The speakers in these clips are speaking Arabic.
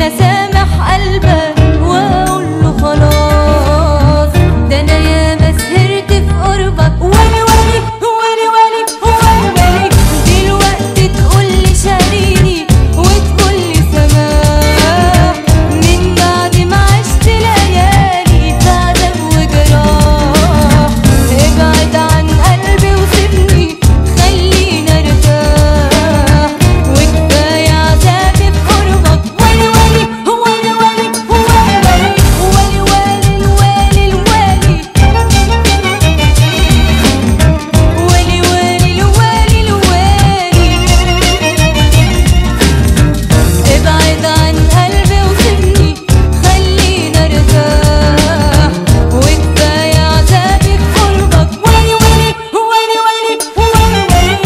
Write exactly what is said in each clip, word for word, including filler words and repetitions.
اسامح قلبك واقول له خلاص، ده انا ياما سهرت في قربك واني واني واني واني واني دلوقتي تقولي شاريني وتقولي سماح من بعد ما عشت ليالي في عذاب وجراح. ابعد عن قلبي وسيبني خليني ارتاح، وكفايه عذابي في قربك واني واني واني واني واني واني واني الوالي الوالي واني واني الوالي الوالي. ابعد عن قلبي وسيبني خليني ارتاح، وكفايه عذابي في قربك واني واني واني واني واني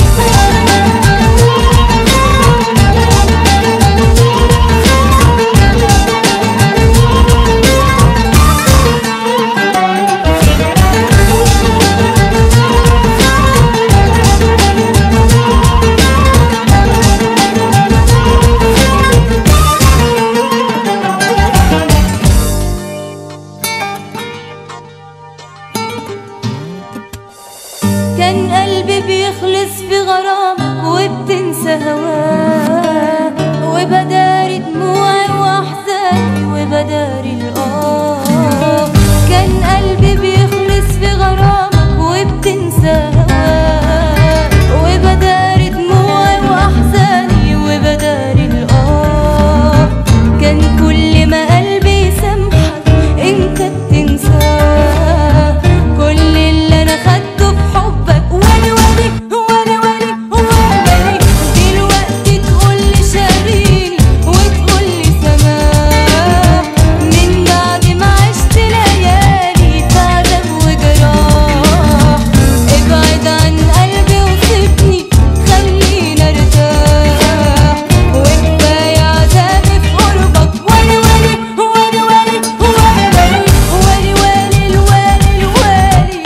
كان قلبي بيخلص في غرامك وبتنسى هواه، وبداري دموعي واحزاني وبداري الآه. كان قلبي بيخلص في غرامك وبتنسى هواه، وبداري دموعي واحزاني وبداري الآه. كان كل ما قلبي يسامحك انت بتنساه، كل اللي انا خدته في حبك واني واني واني واني واني دلوقتي تقولي شاريني وتقولي سماح من بعد ما عشت ليالي في عذاب وجراح. ابعد عن قلبي وسيبني خليني ارتاح، وكفايه عذابي في قربك واني واني واني واني واني واني واني الوالي الوالي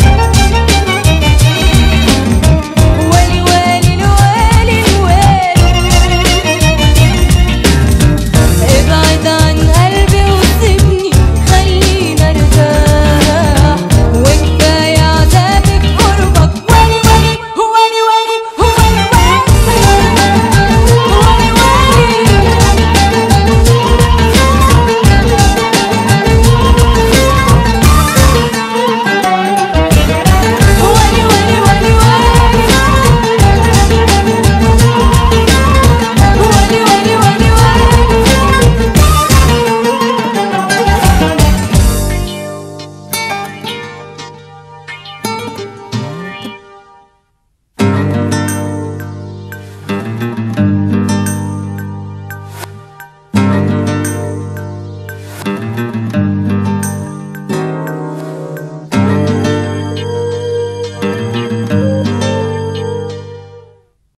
واني واني الوالي الوالي. ابعد عن قلبي وسيبني خليني ارتاح، وكفايه عذابي في قربك واني واني واني واني واني Thank you.